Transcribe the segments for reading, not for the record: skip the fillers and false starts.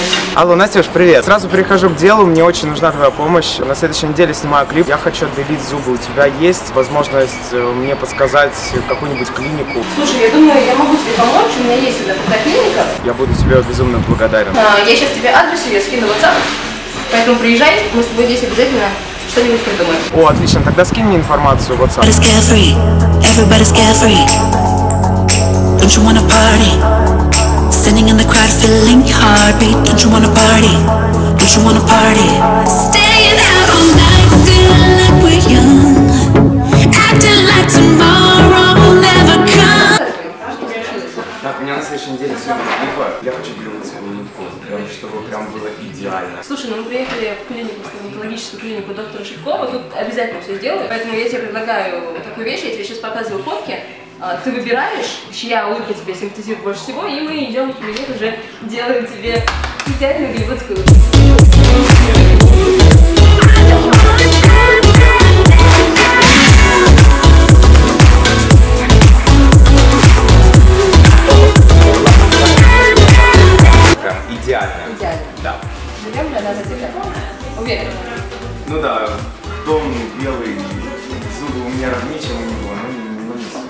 Алло, Настюш, привет. Сразу перехожу к делу, мне очень нужна твоя помощь. На следующей неделе снимаю клип. Я хочу отбелить зубы. У тебя есть возможность мне подсказать какую-нибудь клинику? Слушай, я думаю, я могу тебе помочь. У меня есть сюда такая клиника. Я буду тебе безумно благодарен. Я сейчас тебе адрес ее скину в WhatsApp. Поэтому приезжай, мы с тобой здесь обязательно что-нибудь придумаем. О, отлично, тогда скинь мне информацию в WhatsApp. Standing in the crowd, feeling your heartbeat. Don't you wanna party? Don't you wanna party? Staying out all night, feeling like we're young, acting like tomorrow never comes. Так, у меня на следующей неделе съемка клипа. Я хочу голливудскую улыбку, чтобы прям было идеально. Слушай, ну мы приехали в клинику, стоматологическую клинику доктора Шипкова. Тут обязательно все сделаю. Поэтому я тебе предлагаю такую вещь. Я тебе сейчас показываю фотки. Ты выбираешь, чья улыбка тебе симпатизирует больше всего, и мы идем в кабинет, уже делаем тебе идеальную голливудскую улыбку. Прям идеально. Идеально. Да. Берем для нас это. Уверен? Ну да, дом белый, зубы у меня ровнее, чем у него, но не суть.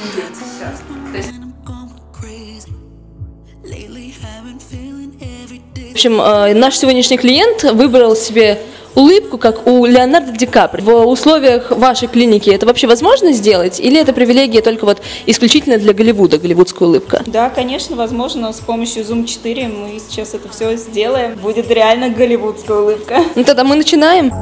В общем, наш сегодняшний клиент выбрал себе улыбку, как у Леонардо Ди Каприо. В условиях вашей клиники это вообще возможно сделать? Или это привилегия только вот исключительно для Голливуда, голливудская улыбка? Да, конечно, возможно. С помощью Zoom 4 мы сейчас это все сделаем. Будет реально голливудская улыбка. Ну тогда мы начинаем.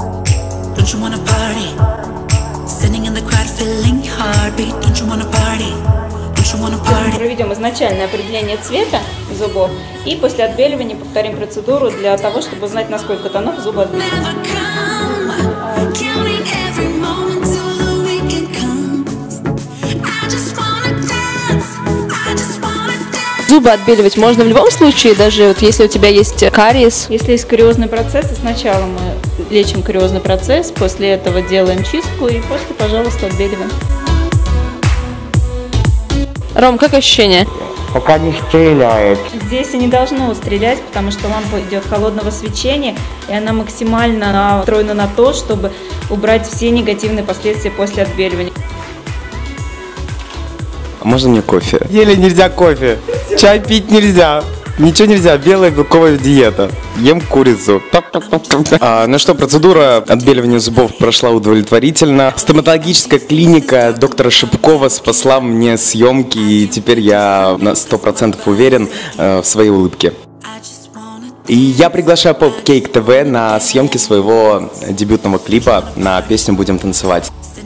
Мы проведем изначальное определение цвета зубов и после отбеливания повторим процедуру для того, чтобы узнать, насколько тонов зубы отбеливают. Зубы отбеливать можно в любом случае, даже вот если у тебя есть кариес. Если есть кариозный процесс, сначала мы лечим кариозный процесс, после этого делаем чистку и после, пожалуйста, отбеливаем. Ром, как ощущение? Пока не стреляет. Здесь и не должно стрелять, потому что лампа идет холодного свечения, и она максимально настроена на то, чтобы убрать все негативные последствия после отбеливания. А можно мне кофе? Еле нельзя кофе. Чай пить нельзя. Ничего нельзя, белая белковая диета. Ем курицу. Ну что, процедура отбеливания зубов прошла удовлетворительно. Стоматологическая клиника доктора Шипкова спасла мне съемки, и теперь я на 100% уверен в своей улыбке. И я приглашаю Popcake TV на съемки своего дебютного клипа на песню «Будем танцевать».